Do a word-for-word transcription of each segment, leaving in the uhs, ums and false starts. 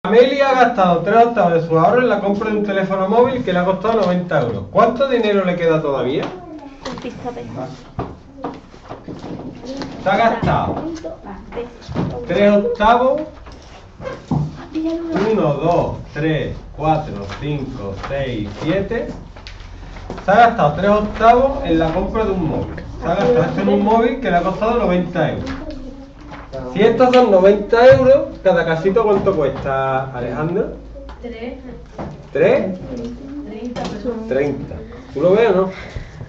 Amelia ha gastado tres octavos de su ahorro en la compra de un teléfono móvil que le ha costado noventa euros. ¿Cuánto dinero le queda todavía? Se ha gastado tres octavos. uno, dos, tres, cuatro, cinco, seis, siete. Se ha gastado tres octavos en la compra de un móvil. Se ha gastado esto en un móvil que le ha costado noventa euros. Si estos son noventa euros, cada casito ¿cuánto cuesta, Alejandro? tres. ¿tres? treinta. treinta. ¿Tú lo ves o no?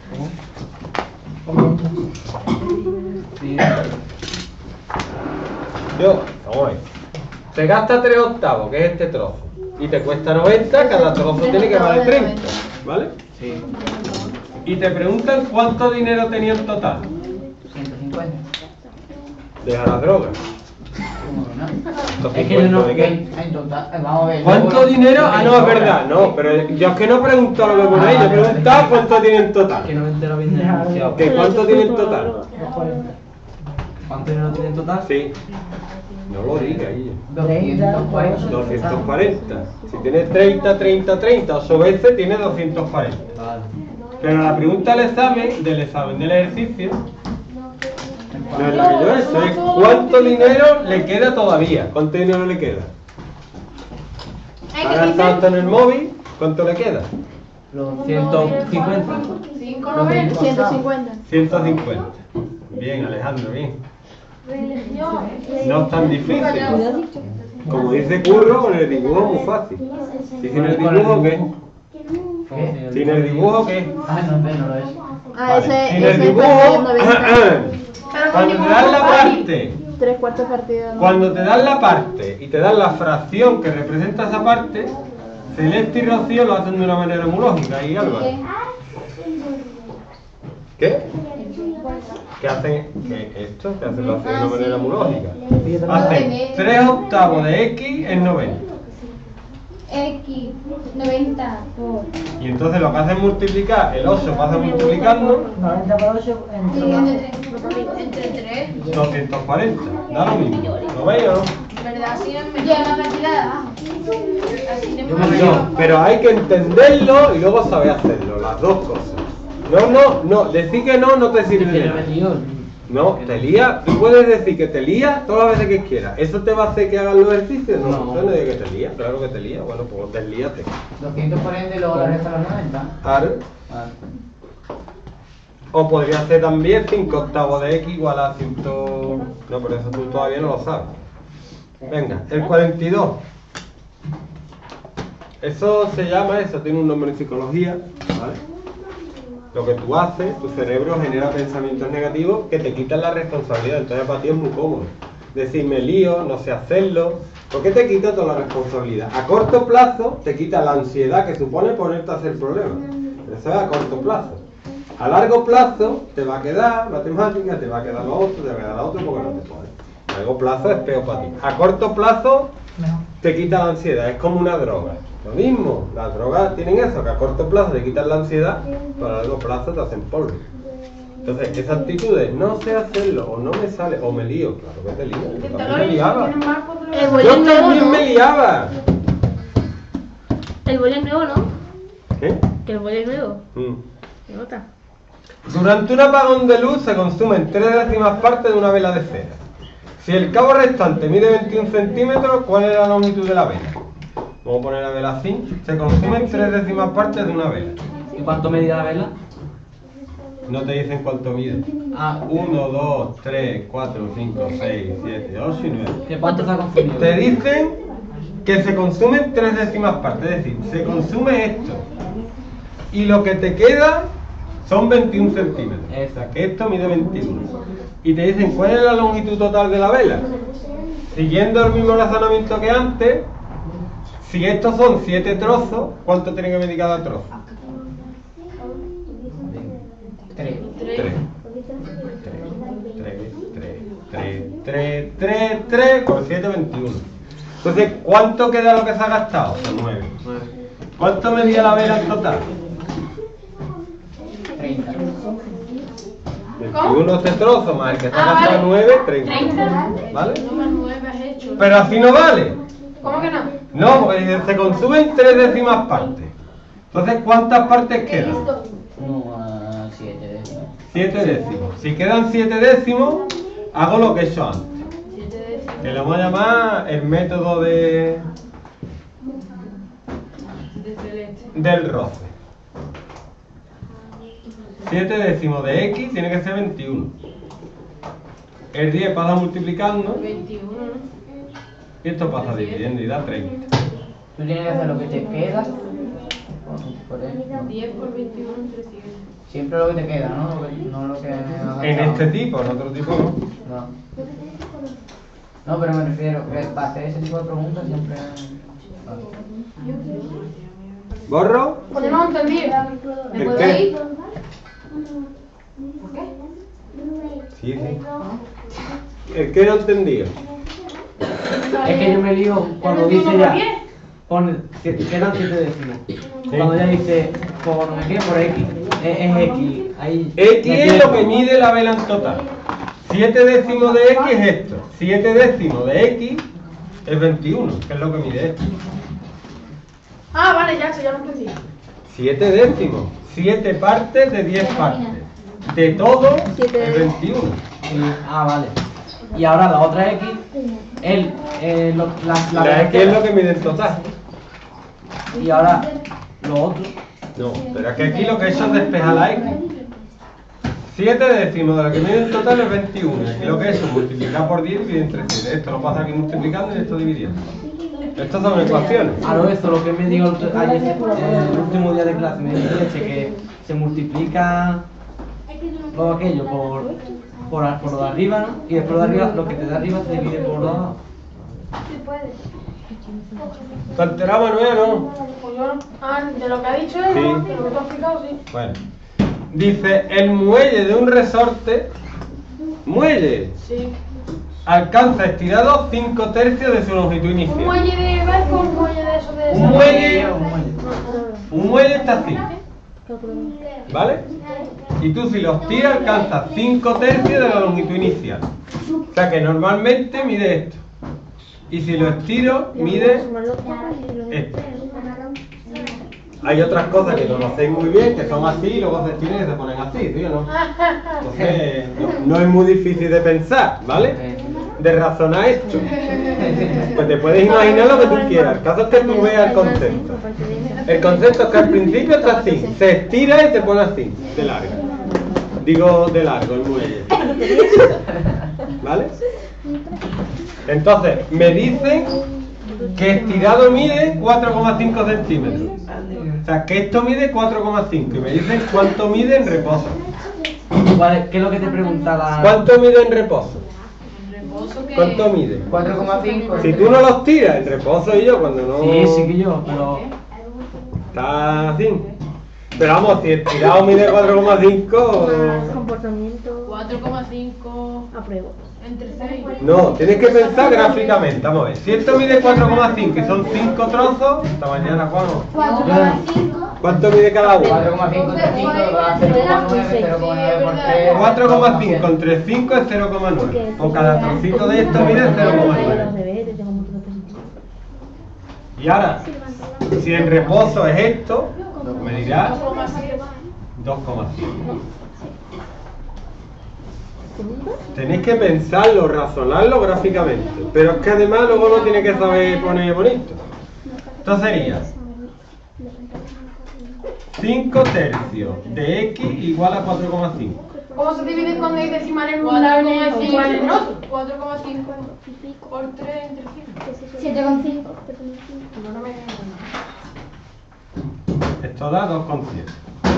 Yo, vamos a ver. Te gasta tres octavos, que es este trozo, y te cuesta noventa, cada trozo tiene que valer treinta, ¿vale? Sí. Y te preguntan cuánto dinero tenía en total. ciento cincuenta. Deja la droga. Es que yo no, en total, vamos a ver. ¿Cuánto dinero? Ah, no, es verdad, no, pero yo es que no he preguntado lo que pone ahí, yo he preguntado cuánto tiene en total. Que no me entero bien demasiado. ¿Que cuánto tiene en total? ¿Cuánto dinero tiene en total? Sí. No lo diga ahí. doscientos cuarenta. doscientos cuarenta. Si tiene treinta, treinta, treinta, ocho veces tiene doscientos cuarenta. Vale. Pero la pregunta del examen, del examen del ejercicio, no es la que yo he hecho, es cuánto dinero le queda todavía. ¿Cuánto dinero le queda? Ha gastado esto en el móvil, ¿cuánto le queda? Los ciento cincuenta. ciento cincuenta. ciento cincuenta. Bien, Alejandro, bien. No es tan difícil. Como dice Curro, con el dibujo es muy fácil. ¿Y sin el dibujo qué? ¿Qué? ¿Sin el dibujo qué? Ah, no, no lo es. Ah, ese, Sin el ese dibujo, cuando te dan la parte, tres cuartos partidos. cuando te dan la parte y te dan la fracción que representa esa parte, Celeste y Rocío lo hacen de una manera muy lógica. ¿Y Álvaro? ¿Qué? ¿Qué hacen? ¿Qué esto? ¿Qué hacen? Lo hacen de una manera muy lógica. Hacen tres octavos de X en noventa. X noventa por. Y entonces lo que hacen es multiplicar, el ocho pasa multiplicando noventa por ocho Entre tres. doscientos cuarenta. Da lo mismo. ¿Lo veis o no? ¿Verdad? Así no me lleva la cantidad de abajo. Así no me No, pero hay que entenderlo y luego saber hacerlo, las dos cosas. No, no, no, decir que no no te sirve de nada. No, te lía, tú puedes decir que te lía todas las veces que quieras. ¿Eso te va a hacer que hagas los ejercicios? No, No. eso no es que te lía, claro que te lía. Bueno, pues deslíate. doscientos cuarenta y luego la resta de los noventa. Claro. O podría ser también cinco octavos de X igual a cien. No, pero eso tú todavía no lo sabes. Venga, el cuarenta y dos. Eso se llama, eso tiene un nombre en psicología, ¿vale? Lo que tú haces, tu cerebro genera pensamientos negativos que te quitan la responsabilidad. Entonces para ti es muy cómodo decir me lío, no sé hacerlo, porque te quita toda la responsabilidad. A corto plazo te quita la ansiedad que supone ponerte a hacer problemas. Pero eso es a corto plazo. A largo plazo te va a quedar matemática, te va a quedar lo otro, te va a quedar lo otro porque no te pones. A largo plazo es peor para ti. A corto plazo te quita la ansiedad, es como una droga. Lo mismo, las drogas tienen eso, que a corto plazo te quitan la ansiedad, pero a largo plazo te hacen polvo. Entonces, esa actitud de no sé hacerlo, o no me sale, o me lío, claro que te lío, yo también me liaba. Yo también me liaba. El boli es nuevo, ¿no? ¿Qué? Que el boli es nuevo. Mm. ¿Se nota? Durante un apagón de luz se consumen tres décimas partes de una vela de cera. Si el cabo restante mide veintiún centímetros, ¿cuál es la longitud de la vela? Vamos a poner la vela así. Se consumen tres décimas partes de una vela. ¿Y cuánto medía la vela? No te dicen cuánto mide. Ah, uno, dos, tres, cuatro, cinco, seis, siete, ocho y nueve. ¿de cuánto se ha consumido? Te dicen que se consumen tres décimas partes, es decir, se consume esto. Y lo que te queda son veintiún centímetros. O sea, que esto mide veintiuno. Y te dicen cuál es la longitud total de la vela. Siguiendo el mismo razonamiento que antes, si estos son siete trozos, ¿cuánto tiene que medir cada trozo? tres. tres. tres, tres, tres, tres, tres, tres, por siete, veintiuno. Entonces, ¿cuánto queda lo que se ha gastado? nueve. ¿Cuánto medía la vela en total? treinta. veintiuno este trozo más el que se ha gastado nueve, treinta. ¿Vale? Pero así no vale. ¿Cómo que no? No, porque dice, se consumen tres décimas partes. Entonces, ¿cuántas partes quedan? uno a siete décimos. Siete décimos. Si quedan siete décimos, hago lo que he hecho antes. siete décimos. Que lo vamos a llamar el método de De celeste. del roce. siete décimos de x tiene que ser veintiuno. El diez pasa multiplicando veintiuno, ¿no? y esto pasa dividiendo y da treinta. Tú tienes que hacer lo que te queda. Por, por el- diez por veintiuno entre siete. Siempre lo que te queda, ¿no? Lo que- no lo que has En gastado. este tipo, en otro tipo no. No. No, pero me refiero que para hacer ese tipo de preguntas siempre. Vale. ¿Borro? Pues yo no entendí. ¿Me ¿El puedo qué? ir? ¿Por qué? Sí, sí. ¿El qué no entendí? Es que yo me lío cuando ¿El veintiuno dice ya. por diez? Pone, siete- quedan siete décimos. Cuando ya dice por no sé qué, por X. Es, es X. Ahí. X me es lo pierdo. que mide la vela en total. siete décimos de X es esto. siete décimos de X es veintiuno, que es lo que mide esto. Ah, vale, ya, eso ya lo entendí. siete décimos. siete partes de diez partes. De todo es veintiuno. Y- ah, vale. Y ahora la otra X, el, eh, lo- la, la, La vela X es entera. lo que mide en total. Y ahora lo otro. No, pero es que aquí lo que he hecho es despejar la X. siete décimos de lo que mide en total es veintiuno. Aquí lo que he hecho es multiplicar por diez y dividir entre siete. Esto lo pasa aquí multiplicando y esto dividiendo. Estas son ecuaciones. A lo eso, lo que me dijo el, ayer, eh, el último día de clase, me dijo ese que se multiplica todo aquello por, por, a- por lo de arriba, ¿no? Y después lo de arriba, lo que te da arriba se divide por los abajo. ¿Te has enterado, Manuel, no? Pues yo, ah, de lo que ha dicho él, Sí. ¿no? De lo que tú has explicado, sí. Bueno. Dice, el muelle de un resorte, muelle, Sí. alcanza estirado cinco tercios de su longitud ¿Un inicial. muelle de barco o un muelle de eso de... Un muelle, Un muelle. un muelle está así, ¿vale? Y tú si los tiras alcanzas cinco tercios de la longitud inicial. O sea que normalmente mide esto. Y si lo estiro, mide esto. Hay otras cosas que conocéis muy bien, que son así y luego se estiran y se ponen así, ¿sí o no? Entonces, no, no es muy difícil de pensar, ¿vale? De razonar esto. Pues te puedes imaginar lo que tú quieras. El caso es que tú veas el concepto. El concepto es que al principio está así, se estira y se pone así, de largo. Digo de largo, el muelle. ¿Vale? Entonces, me dicen que estirado mide cuatro coma cinco centímetros. O sea, que esto mide cuatro coma cinco y me dicen cuánto mide en reposo. ¿Cuál es- ¿Qué es lo que te pregunta la...? ¿Cuánto mide en reposo? Reposo que... ¿Cuánto mide? cuatro coma cinco. Si tú no los tiras en reposo y yo cuando no... Sí, sí que yo, pero... Está así. Pero vamos, si el tirado mide cuatro coma cinco... Comportamiento. cuatro coma cinco Apruebo. entre seis. No, tienes que pensar gráficamente. Vamos a ver, si esto mide cuatro coma cinco y son cinco trozos, esta mañana, Juan, ¿cuánto mide cada cuatro uno? coma cinco entre cinco da cero coma nueve, cero coma nueve por tres. cuatro coma cinco entre cinco es cero coma nueve. O cada trocito de esto mide cero coma nueve. Y ahora, si en reposo es esto, me dirás dos coma cinco. Tenéis que pensarlo, razonarlo gráficamente. Pero es que además luego no tiene que saber poner bonito. Entonces sería cinco tercios de x igual a cuatro coma cinco. ¿Cómo se divide cuando hay decimal en un lado y decimal en otro? cuatro coma cinco por tres entre cinco. siete coma cinco. No me... Esto da dos coma siete.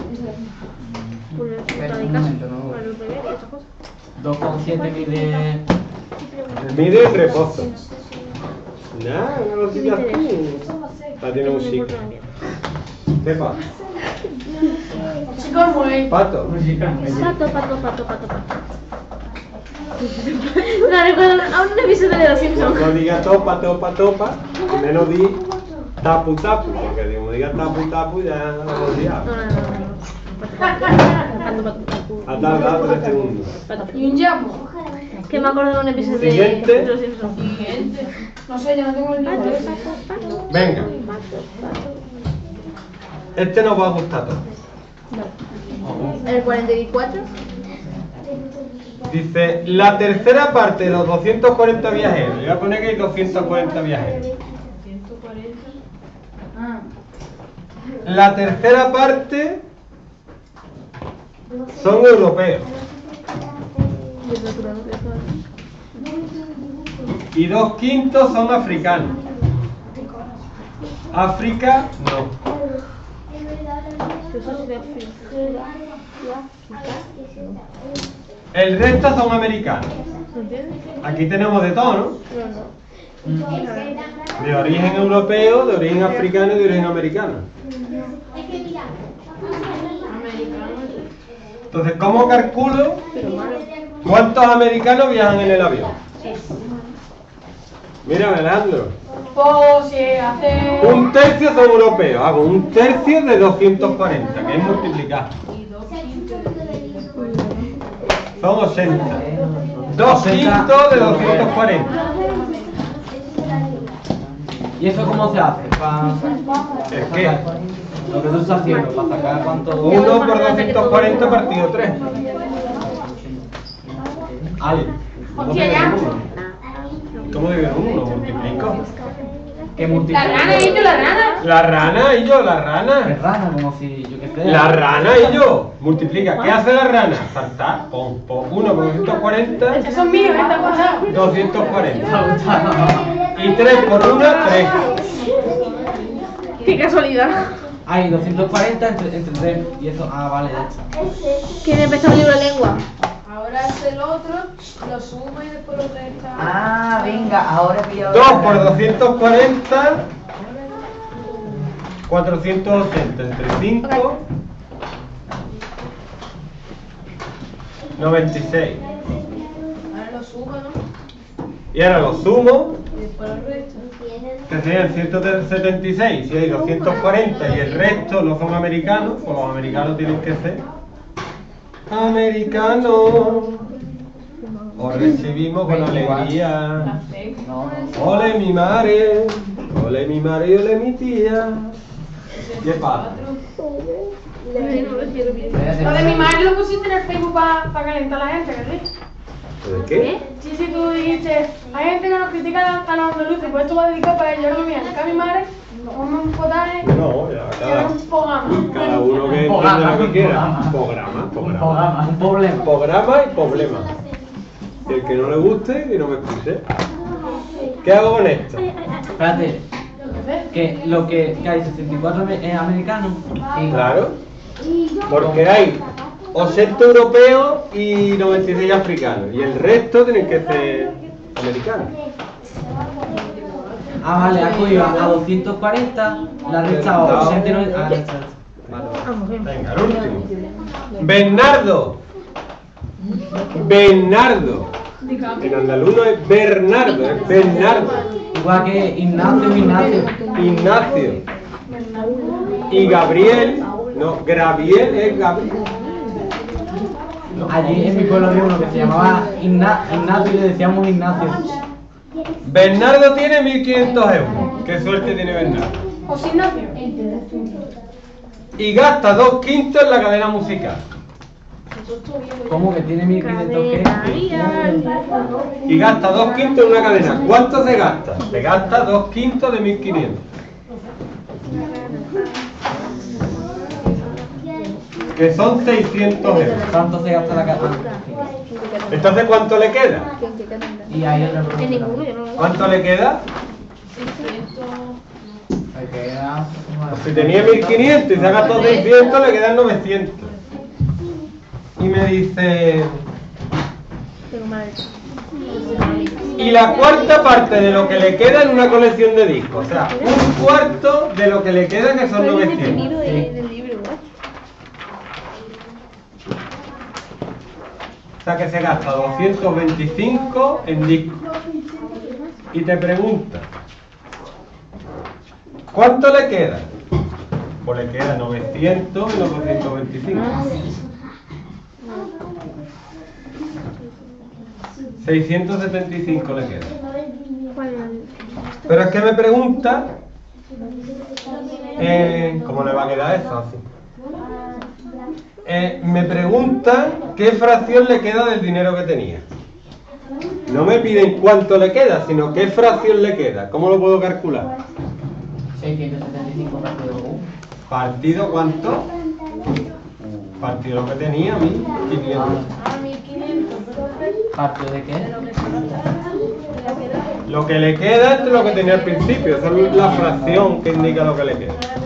Espera un momento, no. dos coma siete mide... Mide el reposo. Nada, no lo digas tú. La tiene un chico. ¿Qué pasa? Chicos, muy... Pato. Pato, pato, pato, pato, pato. No recuerdo a un episodio de Los No, Simpsons. no digas topa, topa, topa. Y menos di tapu, tapu. Porque como digas tapu, tapu ya lo hemos No, liado. no, no, no. Pato, pato, pato. Ha tardado tres segundos. Pato. Y un llamo. Que me acuerdo de un episodio Siguiente. de Los Simpsons. Siguiente. No sé, yo no tengo el libro. Venga. Este nos va a gustar a todos. El cuarenta y cuatro. Dice, la tercera parte de los doscientos cuarenta viajeros. Le voy a poner que hay doscientos cuarenta viajeros. ciento cuarenta. Ah. La tercera parte son europeos. Y dos quintos son africanos. África, no. El resto son americanos. Aquí tenemos de todo, ¿no? De origen europeo, de origen africano y de origen americano. Entonces, ¿cómo calculo cuántos americanos viajan en el avión? Mira, Alejandro. Pues si hace... Un tercio son europeos. Hago un tercio de doscientos cuarenta, que es multiplicar. Son ochenta. Dos quintos de doscientos cuarenta. ¿Y eso cómo se hace? Para ¿Es qué? lo que tú estás haciendo, para sacar cuánto... uno por doscientos cuarenta partido tres. Ay, Hostia, ya. ¿Cómo divido uno? Multiplico. que multiplica. La rana y yo, la rana. La rana y yo, la rana. Es rana, como si yo que sé. La rana y yo. Multiplica. ¿Qué hace la rana? Saltar. Pon, pon. uno por doscientos cuarenta. Eso es mío, esta cosa. doscientos cuarenta. Y tres por uno, tres. Qué casualidad. Hay doscientos cuarenta entre, entre tres. Y eso, ah, vale, ya está. ¿Quién empezó el libro de lengua? Ahora es el otro, lo suma y después lo resta. Ah, venga, ahora he pillado. dos por doscientos cuarenta. cuatrocientos ochenta entre cinco. noventa y seis. Ahora lo suma, ¿no? Y ahora lo sumo. Y después lo resta. Que serían ciento setenta y seis. Si hay doscientos cuarenta y el resto no son americanos, pues los americanos tienen que ser americanos. Os recibimos con alegría. La fe. Ole mi madre, ole mi madre y ole mi tía. ¿Qué pasa? Lo de mi madre lo pusiste en el Facebook para calentar a la gente, ¿verdad? ¿De qué? Sí, sí, tú dijiste, hay gente que nos critica a los andaluces, pues esto va dedicado para ellos. Ahora me voy a dedicar a mi madre, como un potaje, No, ya, que era cada, un programa. cada uno que entienda lo que quiera. Programa, Un programa. programa, un problema. Programa y problema. Y el que no le guste, que no me escuche. ¿Qué hago con esto? Espérate, que lo que, que hay sesenta y cuatro es americano. Y Claro. Porque hay ochenta europeos y noventa y seis africanos. Y el resto tienen que ser americanos. Ah, vale, ha cogido a doscientos cuarenta, la ha restado ochenta y nueve. Ah, ya está. Vale, vale. Venga, el último. Bernardo. Bernardo. En andaluz no es Bernardo, es Bernardo. Igual que Ignacio, Ignacio. Ignacio. Y Gabriel. No, Graviel es Gabriel. Allí en mi pueblo había uno que se llamaba Igna- Ignacio y le decíamos Ignacio. Bernardo tiene mil quinientos euros. Qué suerte tiene Bernardo. O sin nacio. Y gasta dos quintos en la cadena musical. ¿Cómo que tiene mil quinientos qué? Y gasta dos quintos en una cadena. ¿Cuánto se gasta? Se gasta dos quintos de mil quinientos. Que son seiscientos euros. ¿Cuánto se gasta la cadena? Entonces, ¿cuánto le queda? Y hay otra En pregunta. ninguno, yo no lo ¿Cuánto le queda? Hay que quedar- Si tenía mil quinientos y se ha gastado seiscientos, le quedan novecientos. Y me dice... tengo mal. Y la cuarta parte de lo que le queda en una colección de discos. O sea, un cuarto de lo que le queda que son Pero es novecientos. indefinido de- del libro, igual. O sea que se gasta doscientos veinticinco en discos. Y te pregunta, ¿cuánto le queda? Pues le queda novecientos menos doscientos veinticinco. seiscientos setenta y cinco le queda. ¿Cuál era el- Pero es que me pregunta, eh, ¿cómo le va a quedar eso así? Eh, me pregunta qué fracción le queda del dinero que tenía. No me piden cuánto le queda, sino qué fracción le queda. ¿Cómo lo puedo calcular? seiscientos setenta y cinco partido U. ¿Partido cuánto? Partido lo que tenía, mil quinientos. Ah, mil quinientos. ¿Partido de qué? Lo que le queda es lo que tenía al principio. Esa es la fracción que indica lo que le queda.